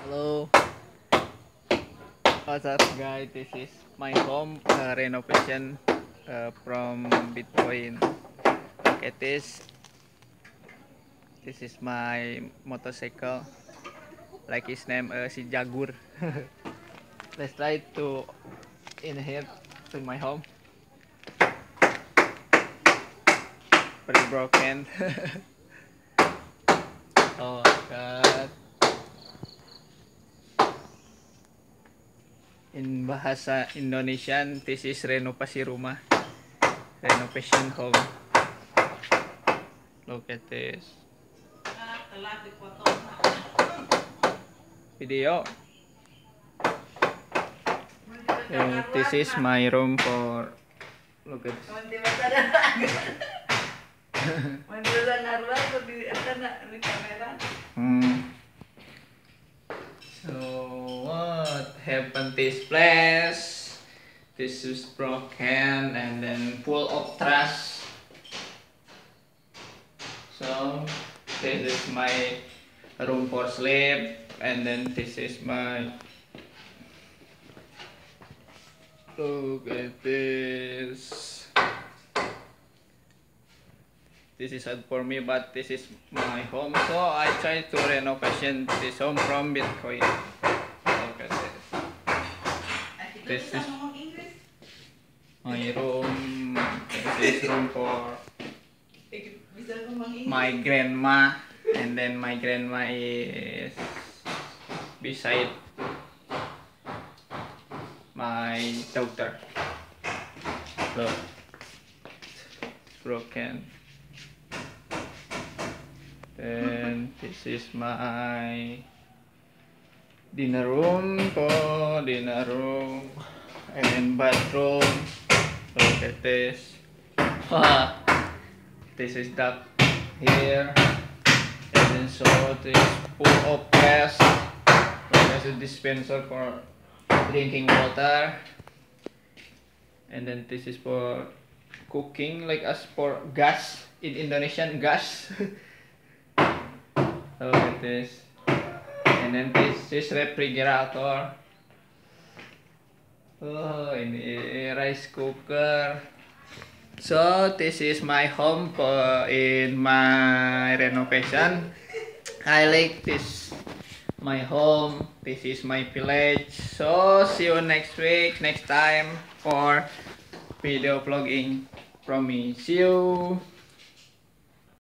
Hello, what's up guys? This is my home renovation from Bitcoin. Look at this. This is my motorcycle. Like his name si Jagur. Let's try to in here to my home. Pretty broken. Oh my god. In bahasa Indonesian, this is renovasi rumah. Renovation home. Look at this. Video. And this is my room for look at this. So what happened this place? This is broken and then full of trash. So this is my room for sleep, and then this is my look at this. This is hard for me, but this is my home, so I try to renovation this home from Bitcoin. Look at this. This is my room. This is room for my grandma, and then my grandma is beside my daughter. Look, it's broken. Then this is my dinner room and bathroom. Look at this. This is duct here, and then so this full of trash. There's a dispenser for drinking water, and then this is for cooking, like us for gas in Indonesian gas. Look at this. And then this is refrigerator. Oh, ini rice cooker. So this is my home in my renovation. I like this my home. This is my village. So see you next week, next time for video vlogging from me. See you.